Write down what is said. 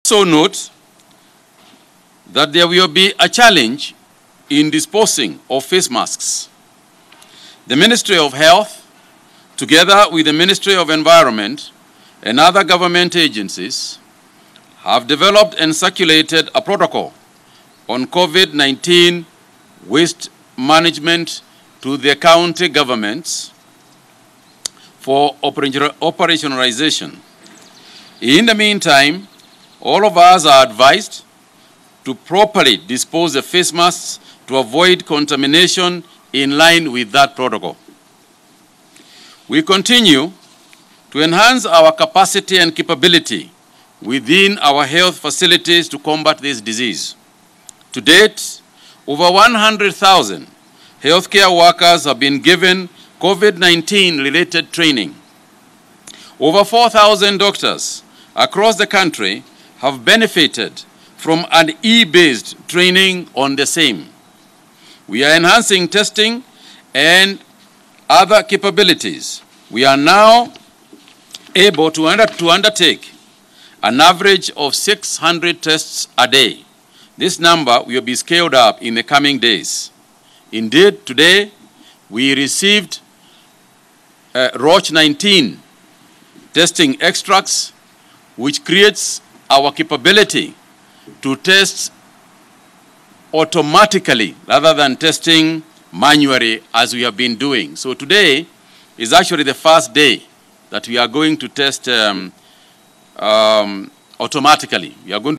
So note that there will be a challenge in disposing of face masks. The Ministry of Health, together with the Ministry of Environment and other government agencies, have developed and circulated a protocol on COVID-19 waste management to the county governments for operationalization. In the meantime, all of us are advised to properly dispose of face masks to avoid contamination in line with that protocol. We continue to enhance our capacity and capability within our health facilities to combat this disease. To date, over 100,000 healthcare workers have been given COVID-19 related training. Over 4,000 doctors across the country have benefited from an e-based training on the same. We are enhancing testing and other capabilities. We are now able to undertake an average of 600 tests a day. This number will be scaled up in the coming days. Indeed, today we received Roche 19 testing extracts, which creates our capability to test automatically rather than testing manually as we have been doing. So today is actually the first day that we are going to test automatically. We are going